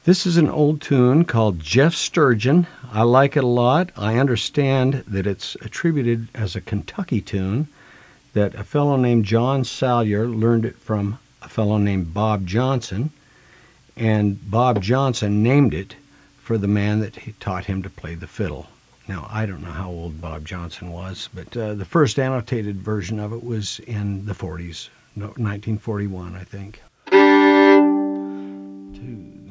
This is an old tune called Jeff Sturgeon. I like it a lot. I understand that it's attributed as a Kentucky tune, that a fellow named John Salyer learned it from a fellow named Bob Johnson, and Bob Johnson named it for the man that he taught him to play the fiddle. Now, I don't know how old Bob Johnson was, but the first annotated version of it was in the 40s, 1941, I think. 2